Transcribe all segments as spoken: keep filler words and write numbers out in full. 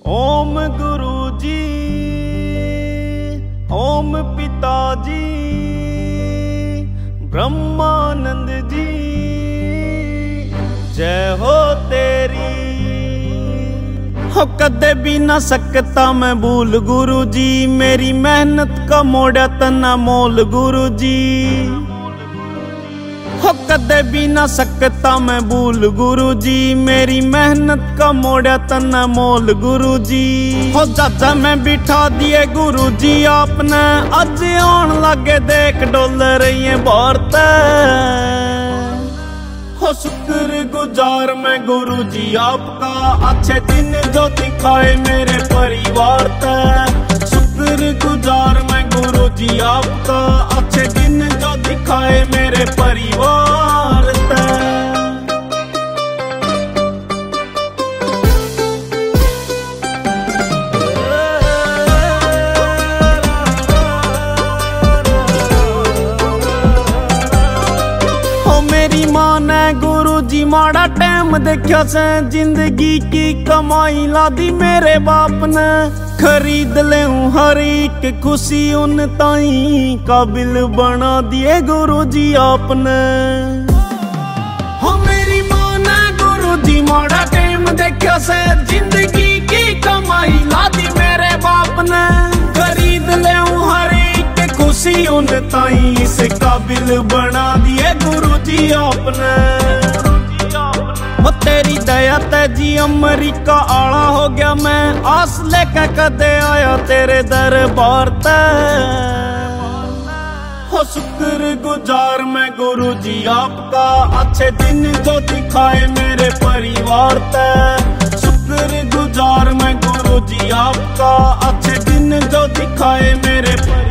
ओम गुरु जी, ओम पिताजी, ब्रह्मानंद जी, जय हो तेरी। हो कदे भी ना सकता मैं भूल गुरु जी, मेरी मेहनत का मोड़ा तना मोल गुरु जी। हो कदे भी ना सकता मैं भूल गुरु जी, मेरी मेहनत का मोड़ा तना मोल गुरु जी। हो चाचा मैं बिठा दिए गुरु जी आपने, अज आन लगे देख डोल रही है भारत। हो शुक्र गुजार मैं गुरु जी आपका, अच्छे दिन जो दिखाए मेरे परिवार ते। शुक्र गुजार मैं गुरु जी आपका, अच्छे दिन जो दिखाए मेरे परिवार ते। मेरी मां ने गुरु जी माड़ा टाइम देखा से, जिंदगी की कमाई ला दी मेरे बाप ने। खरीद ले हर एक खुशी उन ताई, काबिल बना दिए गुरु जी आपने। हो मेरी मां ने गुरु जी माड़ा टाइम देखा से, जिंदगी की कमाई ला दी मेरे बाप ने। खरीद ले हर एक खुशी उन ताई, इस काबिल बना दिए गुरु जी आपने। वो तेरी दया ते जी अमरीका आला हो गया मैं, आस लेके कदे आया तेरे दरबार ते। हो शुक्र गुजार मैं गुरु जी आपका, अच्छे दिन जो दिखाए मेरे परिवार ते। शुक्र गुजार मैं गुरु जी आपका, अच्छे दिन जो दिखाए मेरे परिवार।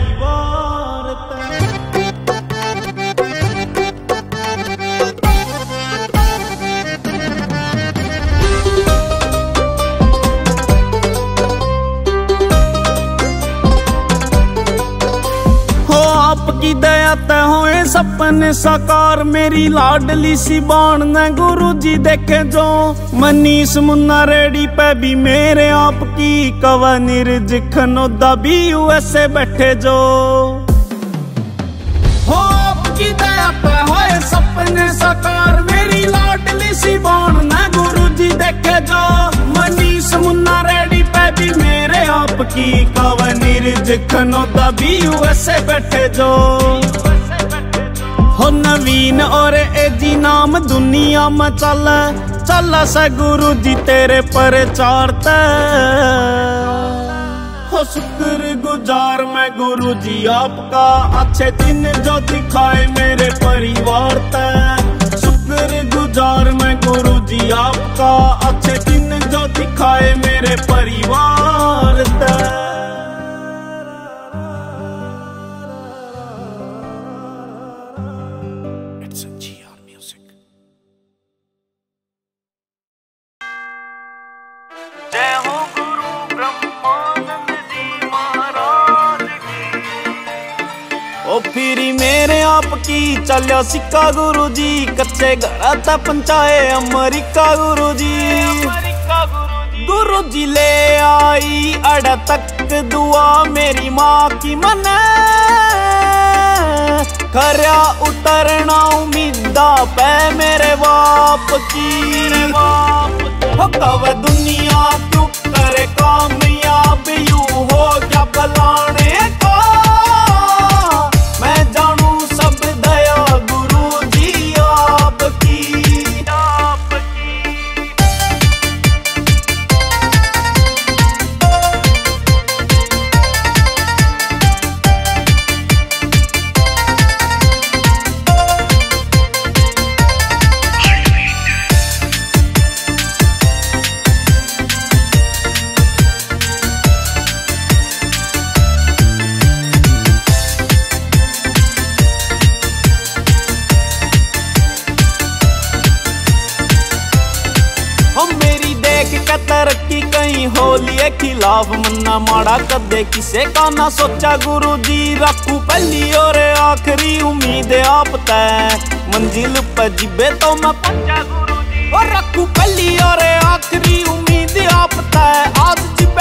आपकी दया ते होए सपने साकार, मेरी लाडली सी बाण ने गुरु जी देखे जो। मनीष मुन्ना रेडी पे भी मेरे आपकी, कवा नीरज खनोदा भी यूएसए बैठे जो। हो आपकी दया पे होए सपने साकार, मेरी लाडली सी बाण ने गुरु जी देखे जो। मनीष मुन्ना रेडी पे भी मेरे आपकी, कवा नीरज खनोदा भी यूएसए बैठे जो। हो नवीन और एजी नाम दुनिया में चल चल सा गुरु जी तेरे प्रचार ते। हो शुक्र गुजार मैं गुरु जी आपका, अच्छे दिन जो दिखाए मेरे परिवार ते। शुक्र गुजार मैं गुरु जी आपका, अच्छे दिन जो दिखाए मेरे परिवार ते। जय हो गुरु ब्रह्मानंद जी महाराज की। ओ फिरी मेरे आपकी चलिया सिक्का गुरु जी, कच्चे घर तक पंचाए अमरीका गुरु जी। अमरीका गुरु जी, गुरु जी ले आई अड़ तक दुआ मेरी माँ की मने। खरिया उतरना उम्मीदा पे मेरे बाप की। हो कब दुनिया क्यों करे कामयाब, यू हो क्या बलाने का। मैं जानू सब दया गुरु जी आपकी। तरक्की कहीं हो लिए खिलाफ, मन्ना माड़ा कदे किसे का ना सोचा गुरु जी। रखू पहली और आखिरी उम्मीद आप तय, मंजिल पर जिबे तो मैं पहुंचा गुरु जी। और रखू पहली और आखिरी उम्मीद आप तय, आज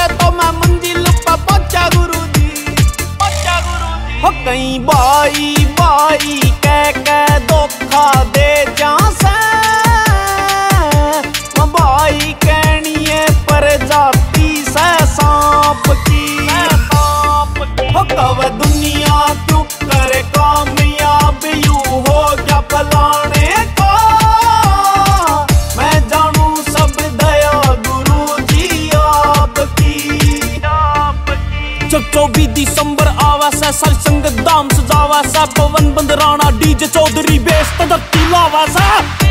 सारी संगत दाम सजावा सा, पवन बंदराना डीजे चौधरी बेस तदती लावा सा।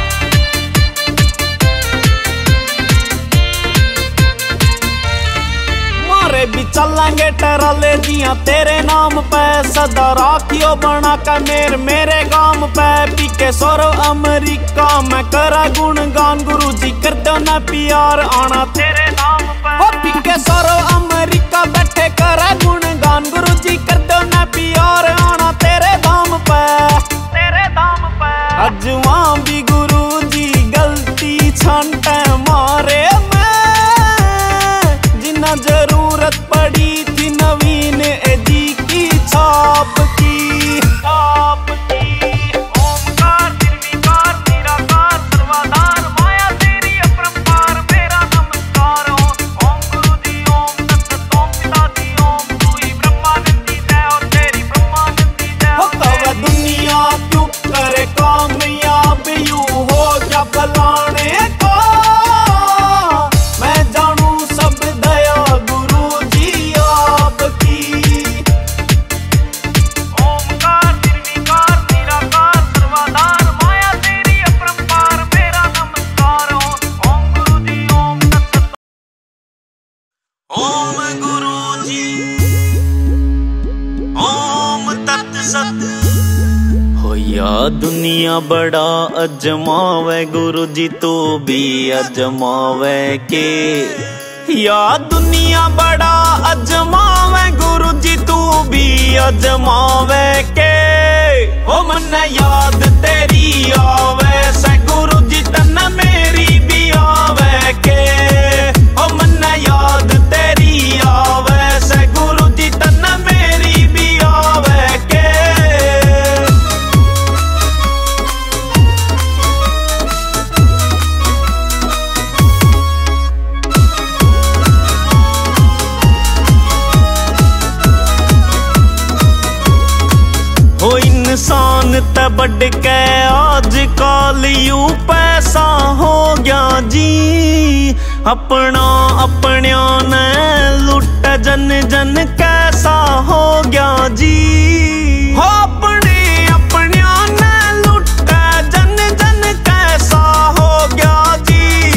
मारे भी चलेंगे टराले जिया तेरे नाम पे, सदा राखियो बना का मेर मेरे गाम पे। पीके सोरो अमेरिका में करा गुणगान, गुरु जी कर दो ना प्यार आना तेरे नाम पे। ओ पीके सोरो अमेरिका बैठे करा गुणगान, गुरु जी कर दो ना प्यार आना तेरे दाम पे, तेरे दाम पे। अजवा भी गुरु जी गलती छांटे मारे में, जिन्ना जरूरत पड़ी थी नवीन एजी की छाप की, छाप की। ओमकार निर्विकार निराकार सर्वाधार, माया तेरी अपरंपार मेरा नमस्कार हो। ओम गुरु जी ओम तत्सत ओम पिता जी ओम, तू ही ब्रह्मानंदी जय और तेरी ब्रह्मानंदी जय। हो कव दुनिया क्यों करे कामयाब यूं हो जा फलाने को, मैं जानू सब दया गुरु जी आपकी। ओमकार निर्विकार निराकार सर्वाधार, माया तेरी अपरंपार मेरा नमस्कार हो। ओम गुरु जी ओम तत्सत। ओम गुरु जी ओम तत्सत। हो या दुनिया बड़ा अजमावे, गुरु जी तू भी अजमावे के। या दुनिया बड़ा अजमावे, गुरु जी तू भी अजमावे के। ओ मन याद तेरी आवे से, गुरु जी तन मेरी भी आवे के। ओ मन याद तेरी आवे से, गुरु जी तन मेरी भी आवे के। हो इंसान ते बढ़ के आज कल यू पैसा हो गया जी, अपना अपनिया ने लुट जन जन कैसा हो गया जी। हो अपने अपनिया ने लुट जन जन कैसा हो गया जी,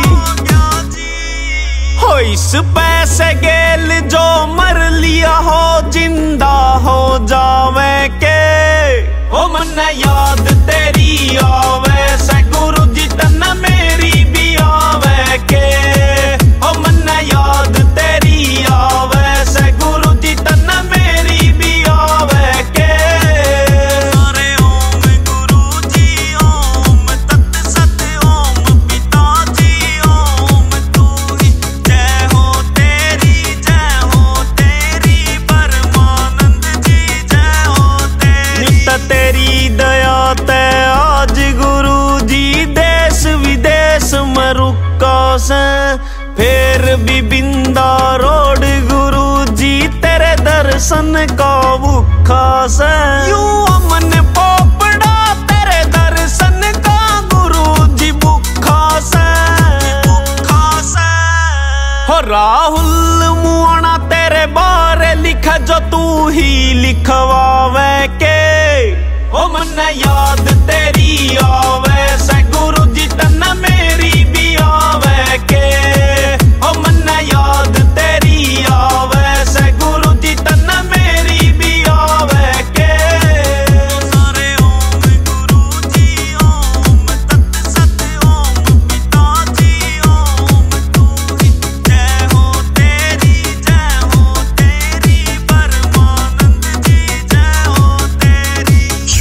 हो इस पैसे गेल जो मर लिया हो जिंदा हो जावे के। ओ मन याद तेरी आवे से, गुरु जी तन मेरी भी आवे के। ओ मन याद तेरी आवे से, गुरु जी तन मेरी भी आवे के। सारे ओम गुरु जी ओम तत्सत ओम पिता जी ओम, तू ही जय हो तेरी जय हो तेरी परमानंद जी जय हो तेरी। नित तेरी दया ते आज गुरु जी देश विदेश में रुका से, फिर भी बिंदा रोड गुरु जी तेरे दर्शन का भूखा से। यूं अमन पोपड़ा तेरे दर्शन का गुरु जी भूखा से, भूखा से। हो राहुल मुआना तेरे बारे लिखा जो तू ही लिखवावे के। ओ मन याद तेरी आवे से, गुरु जी तन मेरी भी आवे के। ओ मन याद तेरी आवे से, गुरु जी तन मेरी भी आवे के। सारे ओम गुरु जी ओम तत्सत ओम पिता जी ओम, तू ही जय हो तेरी जय हो तेरी परमानंद जी जय हो तेरी।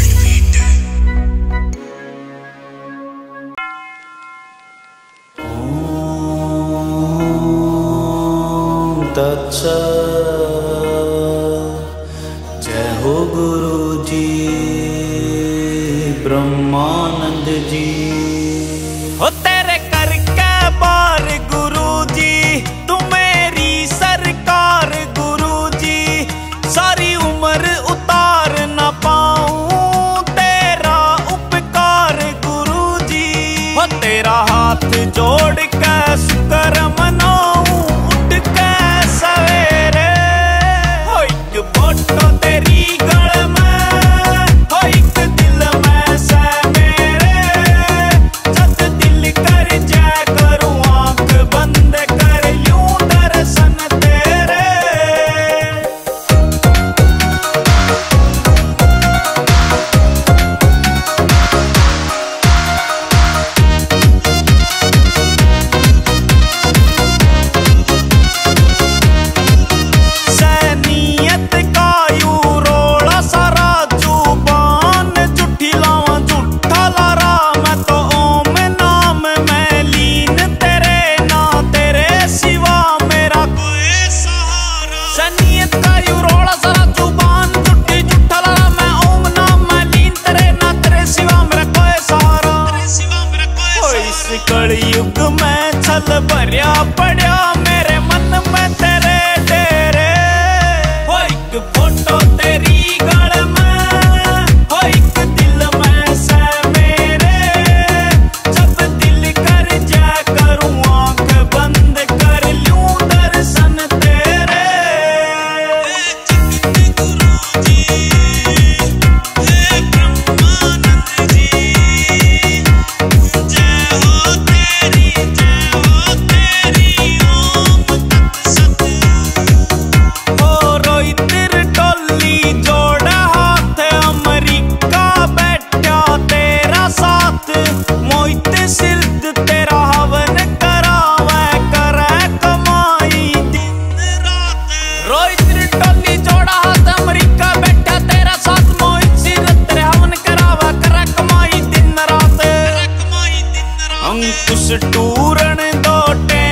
जय हो गुरु जी ब्रह्मानंद जी। हो तेरे करके बार गुरु जी, तू मेरी सरकार गुरु जी। सारी उम्र उतार न पाऊं तेरा उपकार गुरु जी। हो तेरा हाथ जोड़ के शुक्र मनाऊं उठ के सवेरे। हो एक फोटो तेरी कलयुग में छल भरिया पड़ा मेरे मन में तेरे डेरे। हो एक फोटो तेरी गल में, हो एक दिल में से मेरे, जब दिल कर जा करूं आंख बंद कर लूं दर्शन तेरे। अंकुश टूरन दो